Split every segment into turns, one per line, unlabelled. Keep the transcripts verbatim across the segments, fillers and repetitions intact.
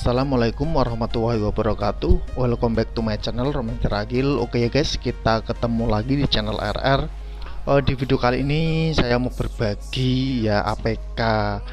Assalamualaikum warahmatullahi wabarakatuh. Welcome back to my channel Roman Teragil. Oke ya guys, kita ketemu lagi di channel R R. uh, Di video kali ini saya mau berbagi ya A P K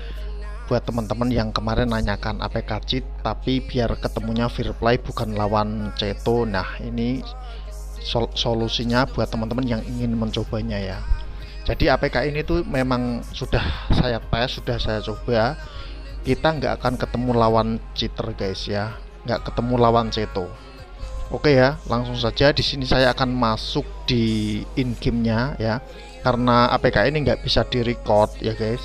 buat teman-teman yang kemarin nanyakan A P K cheat tapi biar ketemunya Firplay bukan lawan Ceto. Nah ini sol solusinya buat teman-teman yang ingin mencobanya ya. Jadi A P K ini tuh memang sudah saya tes, sudah saya coba. Kita nggak akan ketemu lawan cheater guys ya, nggak ketemu lawan Ceto. Oke ya, langsung saja di sini saya akan masuk di in game-nya ya, karena A P K ini nggak bisa di record ya guys.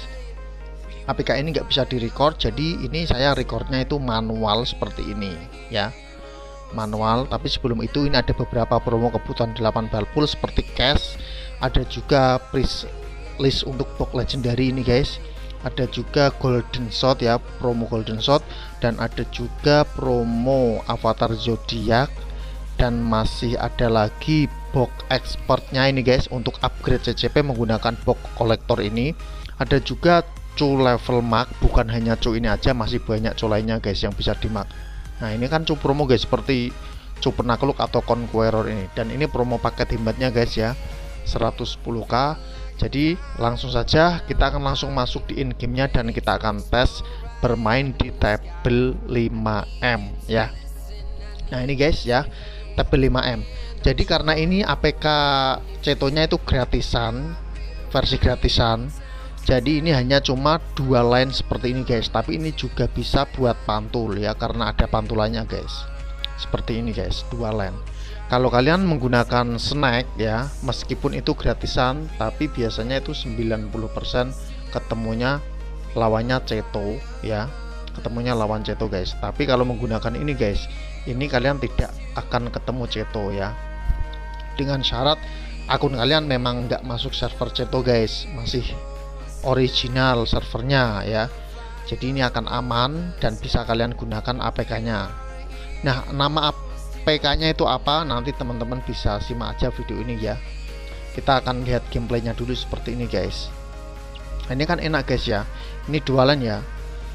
A P K ini nggak bisa di record, jadi ini saya recordnya itu manual seperti ini ya, manual. Tapi sebelum itu ini ada beberapa promo kebutuhan delapan balpul seperti cash, ada juga price list untuk box legendary ini guys. Ada juga golden shot ya, promo golden shot, dan ada juga promo avatar zodiak, dan masih ada lagi box expertnya ini guys untuk upgrade C C P menggunakan box kolektor ini. Ada juga cu level mark, bukan hanya cu ini aja, masih banyak cu lainnya guys yang bisa di mark. Nah ini kan cu promo guys, seperti cu penakluk atau conqueror ini, dan ini promo paket hebatnya guys ya, seratus sepuluh K. Jadi langsung saja kita akan langsung masuk di in game-nya dan kita akan tes bermain di table lima M ya. Nah ini guys ya, table lima M. Jadi karena ini A P K Ceto-nya itu gratisan, versi gratisan. Jadi ini hanya cuma dua line seperti ini guys, tapi ini juga bisa buat pantul ya, karena ada pantulannya guys. Seperti ini guys, dua line. Kalau kalian menggunakan snack ya, meskipun itu gratisan, tapi biasanya itu sembilan puluh persen ketemunya lawannya Ceto ya, ketemunya lawan Ceto guys. Tapi kalau menggunakan ini guys, ini kalian tidak akan ketemu Ceto ya, dengan syarat akun kalian memang nggak masuk server Ceto guys, masih original servernya ya. Jadi ini akan aman dan bisa kalian gunakan A P K nya. Nah nama A P K nya itu apa, nanti teman-teman bisa simak aja video ini ya. Kita akan lihat gameplaynya dulu seperti ini guys. Nah, ini kan enak guys ya, ini dualan ya.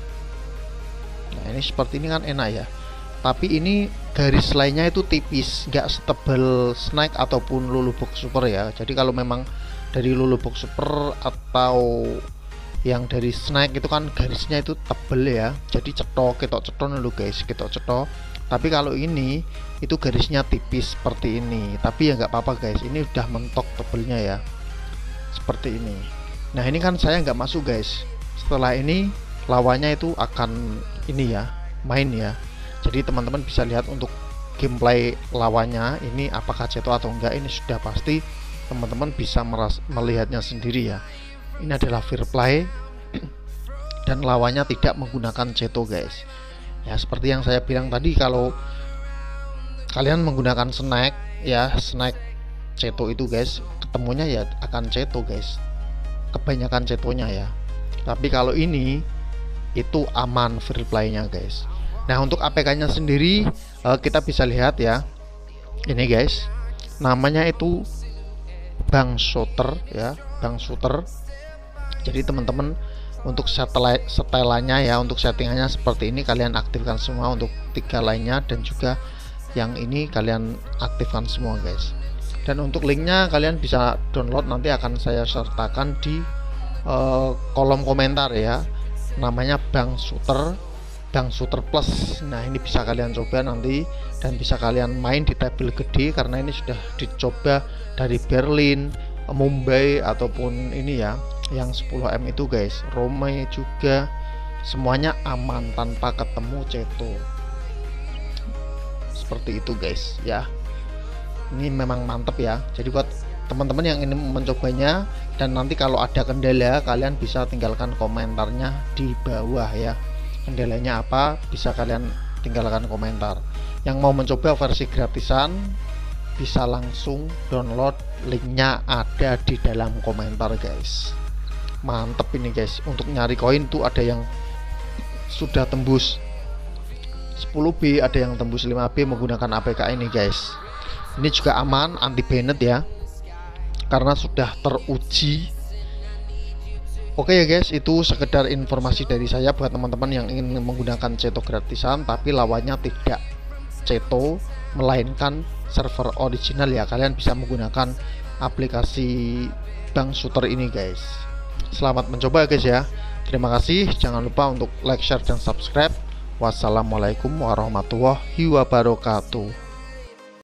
Nah ini seperti ini kan enak ya, tapi ini garis lainnya itu tipis, nggak setebal snack ataupun lulu box super ya. Jadi kalau memang dari lulu box super atau yang dari snack itu kan garisnya itu tebel ya, jadi cetok ketok cetok dulu guys, ketok cetok. Tapi kalau ini itu garisnya tipis seperti ini, tapi ya nggak apa-apa guys, ini udah mentok tebelnya ya, seperti ini. Nah ini kan saya nggak masuk guys, setelah ini lawannya itu akan ini ya, main ya. Jadi teman-teman bisa lihat untuk gameplay lawannya ini apakah Ceto atau enggak, ini sudah pasti teman-teman bisa meras melihatnya sendiri ya. Ini adalah Firplay dan lawannya tidak menggunakan Ceto guys ya. Seperti yang saya bilang tadi, kalau kalian menggunakan snack ya, snack Ceto itu guys, ketemunya ya akan Ceto guys, kebanyakan Cetonya ya. Tapi kalau ini itu aman Firplay-nya guys. Nah untuk A P K nya sendiri kita bisa lihat ya, ini guys, namanya itu Bang Shooter ya, Bang Shooter. Jadi teman-teman untuk setelannya ya, untuk settingannya seperti ini, kalian aktifkan semua untuk tiga lainnya, dan juga yang ini kalian aktifkan semua guys. Dan untuk linknya kalian bisa download, nanti akan saya sertakan di uh, kolom komentar ya. Namanya Bang Shooter, Bang Shooter Plus. Nah ini bisa kalian coba nanti, dan bisa kalian main di table gede, karena ini sudah dicoba dari Berlin, Mumbai, ataupun ini ya yang sepuluh M itu guys, Rome juga, semuanya aman tanpa ketemu Ceto. Seperti itu guys ya, ini memang mantep ya. Jadi buat teman-teman yang ingin mencobanya, dan nanti kalau ada kendala kalian bisa tinggalkan komentarnya di bawah ya, kendalanya apa bisa kalian tinggalkan komentar. Yang mau mencoba versi gratisan bisa langsung download, linknya ada di dalam komentar guys. Mantep ini guys, untuk nyari koin tuh ada yang sudah tembus sepuluh B, ada yang tembus lima B menggunakan A P K ini guys. Ini juga aman, anti banned ya, karena sudah teruji Oke ya guys, itu sekedar informasi dari saya buat teman-teman yang ingin menggunakan Ceto gratisan tapi lawannya tidak Ceto melainkan server original ya. Kalian bisa menggunakan aplikasi Bank Shooter ini guys. Selamat mencoba guys ya. Terima kasih, jangan lupa untuk like, share, dan subscribe. Wassalamualaikum warahmatullahi wabarakatuh.